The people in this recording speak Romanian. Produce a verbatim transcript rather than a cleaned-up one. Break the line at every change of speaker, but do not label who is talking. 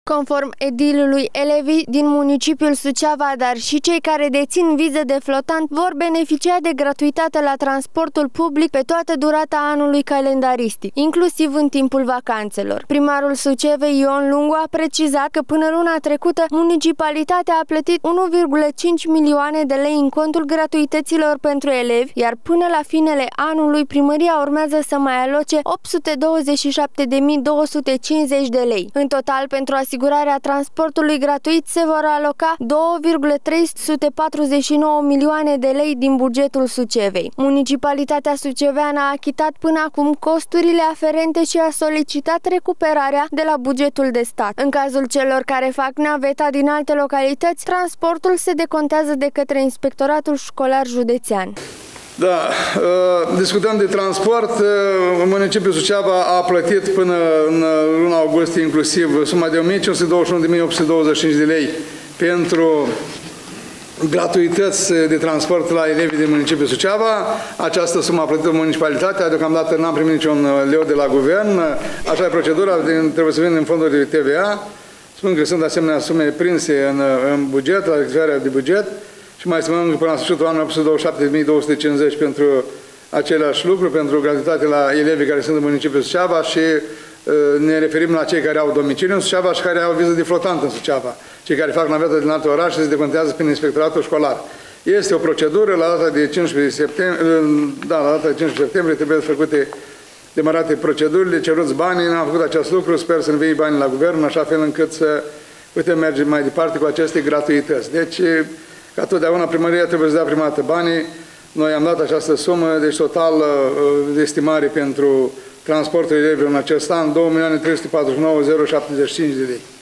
Conform edilului, elevii din municipiul Suceava, dar și cei care dețin vize de flotant vor beneficia de gratuitate la transportul public pe toată durata anului calendaristic, inclusiv în timpul vacanțelor. Primarul Sucevei, Ion Lungu, a precizat că până luna trecută municipalitatea a plătit unu virgulă cinci milioane de lei în contul gratuităților pentru elevi, iar până la finele anului primăria urmează să mai aloce opt sute douăzeci și șapte de mii două sute cincizeci de lei. În total, pentru asigurarea transportului gratuit se vor aloca două virgulă trei sute patruzeci și nouă milioane de lei din bugetul Sucevei. Municipalitatea suceveană a achitat până acum costurile aferente și a solicitat recuperarea de la bugetul de stat. În cazul celor care fac naveta din alte localități, transportul se decontează de către Inspectoratul Școlar Județean.
Da, discutăm de transport. Municipiul Suceava a plătit până în luna august inclusiv suma de o mie cinci sute douăzeci și unu de mii opt sute douăzeci și cinci de lei pentru gratuități de transport la elevii din municipiul Suceava. Această sumă a plătit municipalitatea, deocamdată n-am primit niciun leu de la guvern. Așa e procedura, trebuie să vină în fonduri de T V A. Spun că sunt asemenea sume prinse în, în buget, la rectificarea de buget. Și mai spunem că până la sfârșitul anului opt sute douăzeci și șapte de mii două sute cincizeci pentru același lucru, pentru gratuitate la elevii care sunt în municipiul Suceava și uh, ne referim la cei care au domiciliu în Suceava și care au viză de flotant în Suceava. Cei care fac navetă din alte orașe se decontează prin Inspectoratul Școlar. Este o procedură, la data de cincisprezece septembrie, da, la data de cincisprezece septembrie trebuie făcute demarate procedurile, ceruți banii, n-am făcut acest lucru, sper să învii banii la guvern, așa fel încât să putem merge mai departe cu aceste gratuități. Deci, ca totdeauna, primăria trebuie să dea prima dată banii. Noi am dat această sumă, deci total de estimare pentru transportul elevilor în acest an, două milioane trei sute patruzeci și nouă mii șaptezeci și cinci de lei.